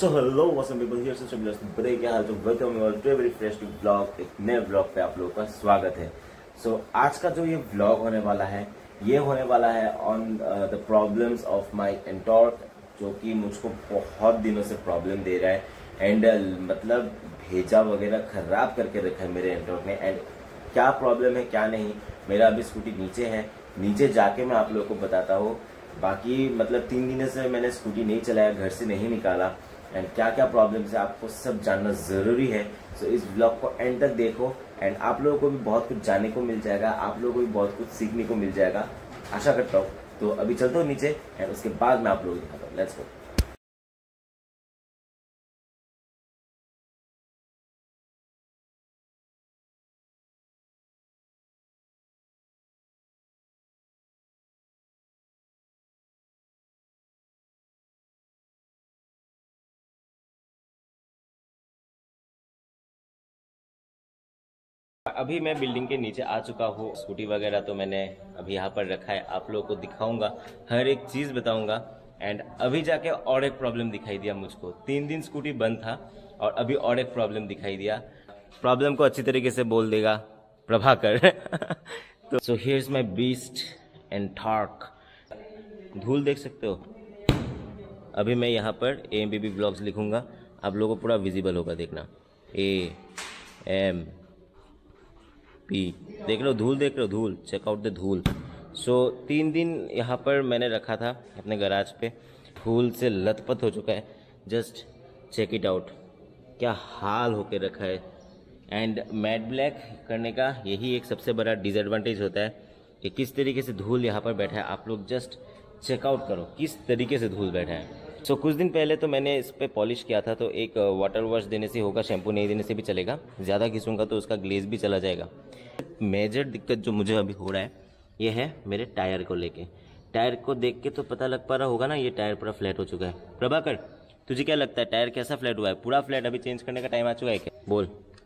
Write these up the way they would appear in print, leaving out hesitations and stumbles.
So hello what's up people, here से सब लोग बड़े क्या हाल, तो welcome you all to very fresh blog. एक नए ब्लॉग पे आप लोगों का स्वागत है। सो आज का जो ये ब्लॉग होने वाला है, ये होने वाला है on the problems of my Ntorq, जो कि मुझको बहुत दिनों से प्रॉब्लम दे रहा है एंड मतलब भेजा वगैरह खराब करके रखा है मेरे एंटॉर्क ने। एंड क्या प्रॉब्लम है क्या नहीं, मेरा अभी स्कूटी नीचे है, नीचे जाके मैं आप लोगों को बताता हूँ। बाकी मतलब 3 दिनों से मैंने स्कूटी नहीं चलाया, घर से नहीं निकाला, एंड क्या क्या प्रॉब्लम है आपको सब जानना जरूरी है। सो इस ब्लॉग को एंड तक देखो एंड आप लोगों को भी बहुत कुछ जानने को मिल जाएगा, आप लोगों को भी बहुत कुछ सीखने को मिल जाएगा, आशा करता हूँ। तो अभी चलता हूँ नीचे एंड उसके बाद मैं आप लोगों को दिखाता हूँ। Let's go. अभी मैं बिल्डिंग के नीचे आ चुका हूँ। स्कूटी वगैरह तो मैंने अभी यहाँ पर रखा है, आप लोगों को दिखाऊंगा, हर एक चीज़ बताऊंगा। एंड अभी जाके और एक प्रॉब्लम दिखाई दिया मुझको। 3 दिन स्कूटी बंद था और अभी और एक प्रॉब्लम दिखाई दिया। प्रॉब्लम को अच्छी तरीके से बोल देगा प्रभाकर। तो so here's my beast Ntorq. धूल देख सकते हो। अभी मैं यहाँ पर AMBB ब्लॉग्स लिखूंगा, आप लोगों को पूरा विजिबल होगा, देखना AMP। देख लो धूल, देख लो धूल, चेकआउट द धूल। सो 3 दिन यहाँ पर मैंने रखा था अपने गराज पे, धूल से लथपथ हो चुका है। जस्ट चेक इट आउट, क्या हाल होके रखा है। एंड मैट ब्लैक करने का यही एक सबसे बड़ा डिसएडवांटेज होता है कि किस तरीके से धूल यहाँ पर बैठा है। आप लोग जस्ट चेकआउट करो किस तरीके से धूल बैठा है। सो कुछ दिन पहले तो मैंने इस पर पॉलिश किया था, तो एक वाटर वॉश देने से होगा, शैम्पू नहीं देने से भी चलेगा। ज़्यादा घिसूंगा तो उसका ग्लेज भी चला जाएगा। मेजर दिक्कत जो मुझे अभी हो रहा है ये है मेरे टायर को लेके। टायर को देख के तो पता लग पा रहा होगा ना, ये टायर पूरा फ्लैट हो चुका है। प्रभाकर, तुझे क्या लगता है टायर कैसा फ्लैट हुआ है? पूरा फ्लैट। अभी चेंज करने का टाइम आ चुका है क्या? बोल,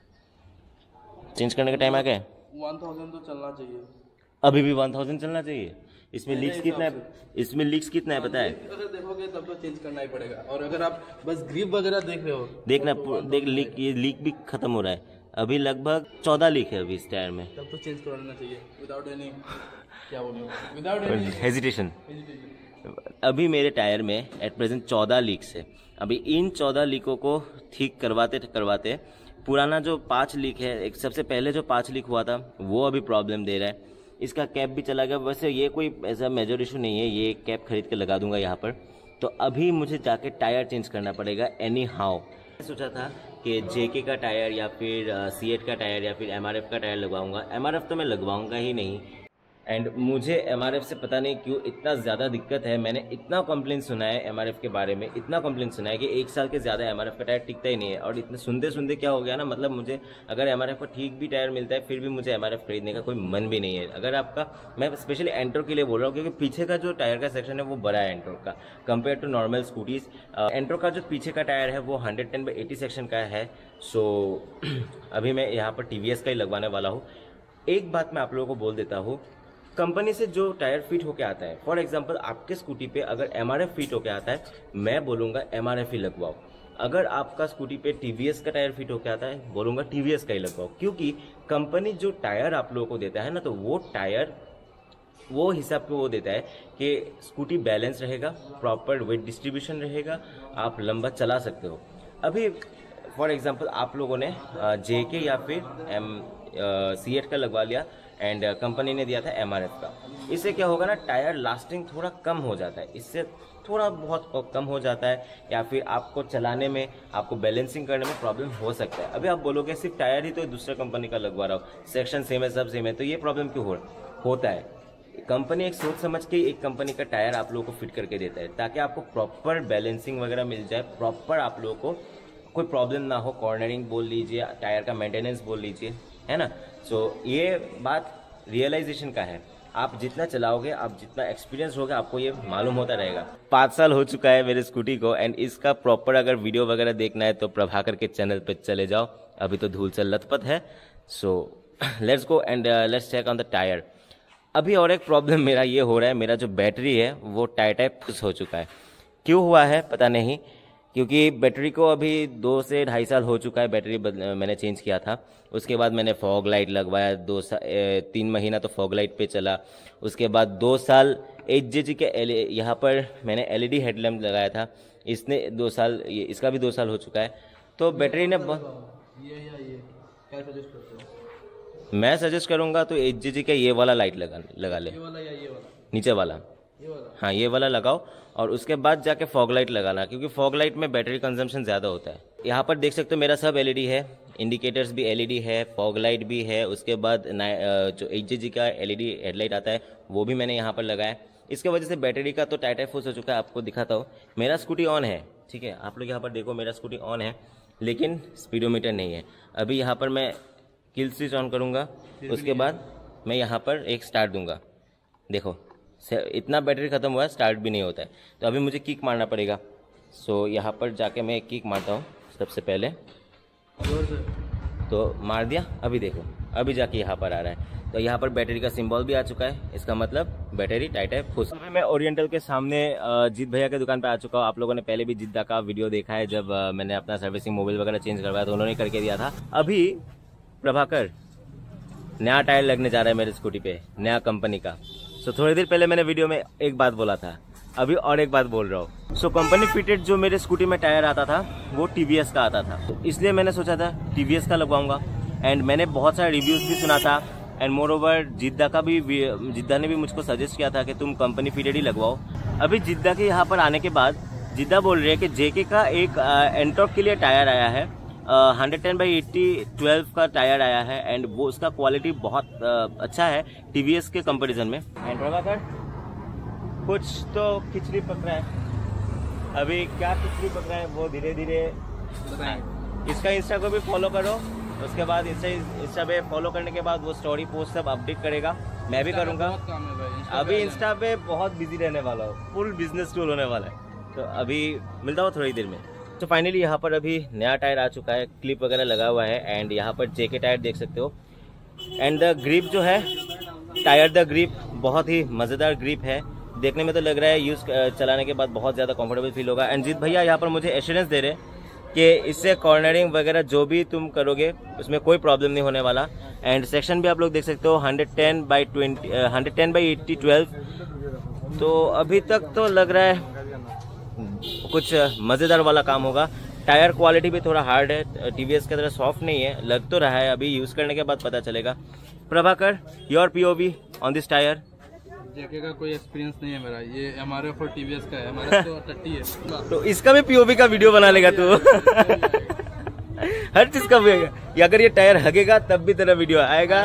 चेंज करने का टाइम आ गया है? 1000 तो चलना चाहिए। अभी भी 1000 चलना चाहिए? इसमें लीक्स कितना है? इसमें लीक्स कितना है पता है? अगर देखोगे तब तो चेंज करना ही पड़ेगा। और अगर आप बस ग्रिप वगैरह देख रहे हो, देखना, देख लीक, ये लीक भी खत्म हो रहा है। अभी लगभग 14 लीक है अभी इस टायर में। तब तो चेंज करना चाहिए विदाउट एनी, क्या बोलूं, विदाउट एनी हेजिटेशन। अभी मेरे टायर में एट प्रेजेंट 14 लीक्स है। अभी इन 14 लीकों को ठीक करवाते करवाते पुराना जो 5 लीक है, एक सबसे पहले जो 5 लीक हुआ था वो अभी प्रॉब्लम दे रहा है। इसका कैप भी चला गया। वैसे ये कोई ऐसा मेजर इशू नहीं है, ये कैप खरीद के लगा दूंगा यहाँ पर। तो अभी मुझे जाके टायर चेंज करना पड़ेगा एनी हाउ। सोचा था कि JK का टायर या फिर C8 का टायर या फिर MRF का टायर लगवाऊंगा। MRF तो मैं लगवाऊंगा ही नहीं। एंड मुझे MRF से पता नहीं क्यों इतना ज़्यादा दिक्कत है। मैंने इतना कंप्लेंट सुना है MRF के बारे में, इतना कंप्लेंट सुना है कि 1 साल के ज़्यादा MRF का टायर टिकता ही नहीं है। और इतने सुनते सुनते क्या हो गया ना, मतलब मुझे अगर MRF का ठीक भी टायर मिलता है फिर भी मुझे MRF खरीदने का कोई मन भी नहीं है। अगर आपका, मैं स्पेशली एंटोर्क के लिए बोल रहा हूँ, क्योंकि पीछे का जो टायर का सेक्शन है वो बड़ा है एंटोर्क का compare to normal scooties. Ntorq का जो पीछे का टायर है वो 110/80 सेक्शन का है। सो अभी मैं यहाँ पर TVS का ही लगवाने वाला हूँ। एक बात मैं आप लोगों को बोल देता हूँ, कंपनी से जो टायर फिट होके आता है, फॉर एग्जांपल आपके स्कूटी पे अगर MRF फिट होके आता है, मैं बोलूँगा MRF ही लगवाओ। अगर आपका स्कूटी पे TVS का टायर फिट होके आता है, बोलूँगा TVS का ही लगवाओ। क्योंकि कंपनी जो टायर आप लोगों को देता है ना, तो वो टायर वो हिसाब पे वो देता है कि स्कूटी बैलेंस रहेगा, प्रॉपर वेट डिस्ट्रीब्यूशन रहेगा, आप लंबा चला सकते हो। अभी फॉर एग्जांपल आप लोगों ने JK या फिर C8 का लगवा लिया एंड कंपनी ने दिया था MRF का। इससे क्या होगा ना, टायर लास्टिंग थोड़ा कम हो जाता है, इससे थोड़ा बहुत कम हो जाता है, या फिर आपको चलाने में, आपको बैलेंसिंग करने में प्रॉब्लम हो सकता है। अभी आप बोलोगे सिर्फ टायर ही तो दूसरे कंपनी का लगवा रहा हूँ, सेक्शन सेम है, सब सेम है, तो ये प्रॉब्लम क्यों होता है? कंपनी एक सोच समझ के एक कंपनी का टायर आप लोगों को फिट करके देता है ताकि आपको प्रॉपर बैलेंसिंग वगैरह मिल जाए, प्रॉपर आप लोगों को कोई प्रॉब्लम ना हो। कॉर्नरिंग बोल लीजिए, टायर का मेंटेनेंस बोल लीजिए, है ना। सो ये बात रियलाइजेशन का है। आप जितना चलाओगे, आप जितना एक्सपीरियंस होगा, आपको ये मालूम होता रहेगा। 5 साल हो चुका है मेरे स्कूटी को एंड इसका प्रॉपर अगर वीडियो वगैरह देखना है तो प्रभाकर के चैनल पे चले जाओ। अभी तो धूल से लथपथ है। So let's go and let's check on the tyre. अभी और एक प्रॉब्लम मेरा ये हो रहा है, मेरा जो बैटरी है वो टाइट फुस हो चुका है। क्यों हुआ है पता नहीं, क्योंकि बैटरी को अभी 2 से 2.5 साल हो चुका है, बैटरी मैंने चेंज किया था। उसके बाद मैंने फॉग लाइट लगवाया, 3 महीना तो फॉग लाइट पे चला। उसके बाद 2 साल HJG के यहाँ पर मैंने LED हेडलैम्प लगाया था, इसने 2 साल, इसका भी 2 साल हो चुका है। तो बैटरी ने ये क्या सजेस्ट करते हो? मैं सजेस्ट करूँगा तो HJG का ये वाला लाइट लगा ले, ये वाला या ये वाला? नीचे वाला, ये वाला? हाँ ये वाला लगाओ, और उसके बाद जाके फॉग लाइट लगाना, क्योंकि फॉग लाइट में बैटरी कंजम्पशन ज़्यादा होता है। यहाँ पर देख सकते हो मेरा सब LED है, इंडिकेटर्स भी LED है, फॉग लाइट भी है। उसके बाद जो HJG का LED हेडलाइट आता है वो भी मैंने यहाँ पर लगाया। इसके वजह से बैटरी का तो टाइट फुस हो चुका है। आपको दिखाता हूँ, मेरा स्कूटी ऑन है, ठीक है, आप लोग यहाँ पर देखो मेरा स्कूटी ऑन है, लेकिन स्पीडोमीटर नहीं है। अभी यहाँ पर मैं किल स्विच ऑन करूँगा, उसके बाद मैं यहाँ पर एक स्टार्ट दूंगा, देखो इतना बैटरी ख़त्म हुआ है, स्टार्ट भी नहीं होता है। तो अभी मुझे किक मारना पड़ेगा। सो यहाँ पर जाके मैं एक किक मारता हूँ सबसे पहले, तो मार दिया। अभी देखो, अभी जाके यहाँ पर आ रहा है, तो यहाँ पर बैटरी का सिंबल भी आ चुका है, इसका मतलब बैटरी टाइट है फुस। अभी मैं ओरिएंटल के सामने जीत भैया के दुकान पे आ चुका हूँ। आप लोगों ने पहले भी जीत का वीडियो देखा है, जब मैंने अपना सर्विसिंग मोबाइल वगैरह चेंज करवाया तो उन्होंने करके दिया था। अभी प्रभाकर नया टायर लगने जा रहा है मेरे स्कूटी पे, नया कंपनी का। सो थोड़ी देर पहले मैंने वीडियो में एक बात बोला था, अभी और एक बात बोल रहा हूँ। सो कंपनी फिटेड जो मेरे स्कूटी में टायर आता था वो TVS का आता था, तो इसलिए मैंने सोचा था TVS का लगवाऊंगा। एंड मैंने बहुत सारे रिव्यूज भी सुना था, एंड मोर ओवर जिद्दा ने भी मुझको सजेस्ट किया था कि तुम कंपनी फिटेड ही लगवाओ। अभी जिद्दा के यहाँ पर आने के बाद जिद्दा बोल रही है कि JK का एक एंटॉर्क के लिए टायर आया है, 110/80 12 का टायर आया है, एंड वो उसका क्वालिटी बहुत अच्छा है TVS के कंपैरिजन में। एंड प्रभाकर कुछ तो खिचड़ी पक रहा है, अभी क्या खिचड़ी पक रहा है वो धीरे धीरे इसका इंस्टा को भी फॉलो करो। उसके बाद इंस्टा पे फॉलो करने के बाद वो स्टोरी पोस्ट सब अपडेट करेगा, मैं भी करूँगा। अभी इंस्टा पे बहुत बिजी रहने वाला हूँ, फुल बिजनेस टूल होने वाला है। तो अभी मिलता हूँ थोड़ी देर में। तो फाइनली यहाँ पर अभी नया टायर आ चुका है, क्लिप वगैरह लगा हुआ है, एंड यहाँ पर JK टायर देख सकते हो। एंड द ग्रिप जो है, टायर द ग्रिप बहुत ही मज़ेदार ग्रिप है, देखने में तो लग रहा है यूज़ चलाने के बाद बहुत ज़्यादा कंफर्टेबल फील होगा। एंड जीत भैया यहाँ पर मुझे एश्योरेंस दे रहे कि इससे कॉर्नरिंग वगैरह जो भी तुम करोगे उसमें कोई प्रॉब्लम नहीं होने वाला। एंड सेक्शन भी आप लोग देख सकते हो 110/80 12। तो अभी तक तो लग रहा है कुछ मज़ेदार वाला काम होगा। टायर क्वालिटी भी थोड़ा हार्ड है, TVS की तरह सॉफ्ट नहीं है, लग तो रहा है, अभी यूज़ करने के बाद पता चलेगा। Prabhakar, your POV on this tyre? JK का कोई एक्सपीरियंस नहीं है मेरा, ये MRF और TVS का है, हमारा तो 30 है। तो इसका भी POV का वीडियो बना लेगा तू? हर चीज का भी, अगर ये टायर हगेगा तब भी तेरा वीडियो आएगा।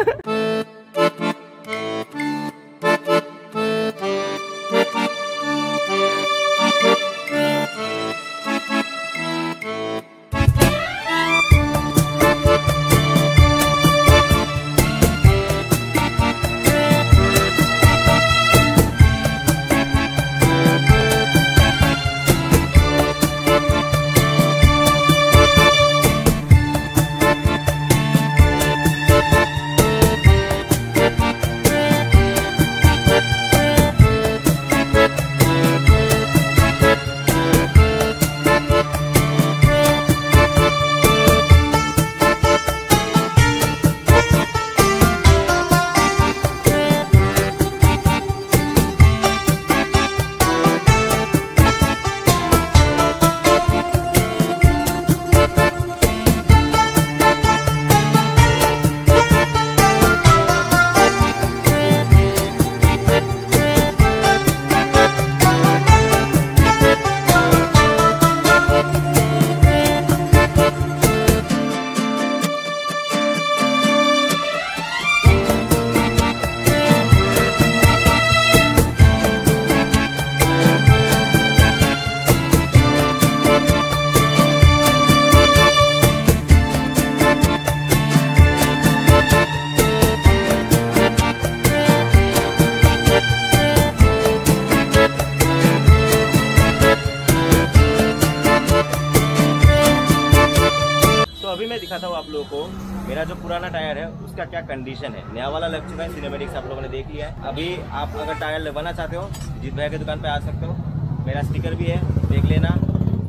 दिखाता हूँ आप लोगों को मेरा जो पुराना टायर है उसका क्या कंडीशन है। नया वाला लग चुका है, सिनेमेटिक्स आप लोगों ने देख लिया है। अभी आप अगर टायर लगवाना चाहते हो जीत भैया की दुकान पे आ सकते हो, मेरा स्टिकर भी है, देख लेना।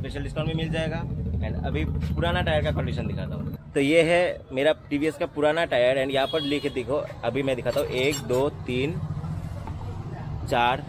स्पेशल डिस्काउंट भी मिल जाएगा। एंड अभी पुराना टायर का कंडीशन दिखाता हूँ। तो ये है मेरा टीवीएस का पुराना टायर एंड यहाँ पर लिखे देखो, अभी मैं दिखाता हूँ 1 2 3 4,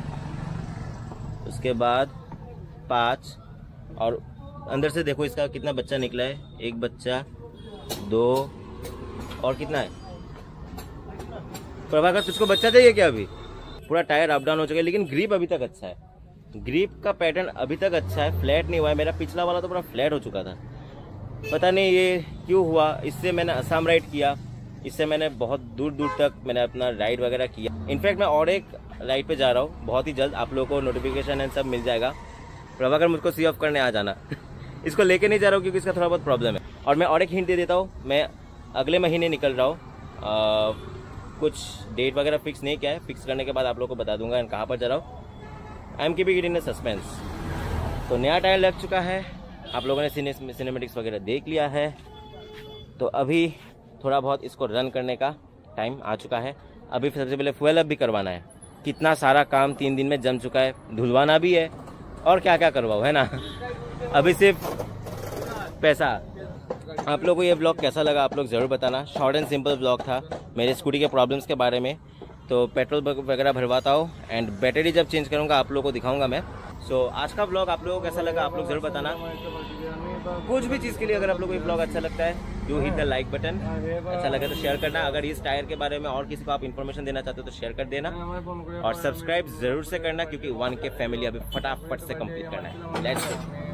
उसके बाद 5 और अंदर से देखो इसका कितना बच्चा निकला है, 1 बच्चा 2 और कितना है प्रभाकर, तुझको बच्चा चाहिए क्या? अभी पूरा टायर अप डाउन हो चुका है, लेकिन ग्रिप अभी तक अच्छा है। ग्रिप का पैटर्न अभी तक अच्छा है, फ्लैट नहीं हुआ है। मेरा पिछला वाला तो पूरा फ्लैट हो चुका था, पता नहीं ये क्यों हुआ। इससे मैंने असम राइड किया, इससे मैंने बहुत दूर दूर तक मैंने अपना राइड वगैरह किया। इनफैक्ट मैं और एक राइड पे जा रहा हूँ बहुत ही जल्द, आप लोगों को नोटिफिकेशन एंड सब मिल जाएगा। प्रभाकर मुझको सी ऑफ करने आ जाना इसको लेके नहीं जा रहा हूँ क्योंकि इसका थोड़ा बहुत प्रॉब्लम है। और मैं और एक हिंट दे देता हूँ, मैं अगले महीने निकल रहा हूँ। कुछ डेट वगैरह फिक्स नहीं किया है, फिक्स करने के बाद आप लोगों को बता दूंगा एंड कहाँ पर जा रहा हूँ। I am keeping it in suspense. तो नया टायर लग चुका है, आप लोगों ने सिनेमेटिक्स वगैरह देख लिया है, तो अभी थोड़ा बहुत इसको रन करने का टाइम आ चुका है। अभी सबसे पहले फ्यूल अप भी करवाना है। कितना सारा काम 3 दिन में जम चुका है, धुलवाना भी है और क्या क्या करवाओ, है ना। अभी सिर्फ पैसा। आप लोगों को ये ब्लॉग कैसा लगा आप लोग ज़रूर बताना। शॉर्ट एंड सिंपल ब्लॉग था मेरे स्कूटी के प्रॉब्लम्स के बारे में। तो पेट्रोल वगैरह भरवाता हूँ एंड बैटरी जब चेंज करूँगा आप लोगों को दिखाऊंगा मैं। सो आज का ब्लॉग आप लोगों को कैसा लगा आप लोग ज़रूर बताना। कुछ भी चीज़ के लिए अगर आप लोगों को ये ब्लॉग अच्छा लगता है, do hit the like button. अच्छा लगे तो शेयर करना। अगर इस टायर के बारे में और किसी को आप इन्फॉर्मेशन देना चाहते हो तो शेयर कर देना और सब्सक्राइब जरूर से करना, क्योंकि 1K फैमिली अभी फटाफट से कंप्लीट करना है। लेट्स गो।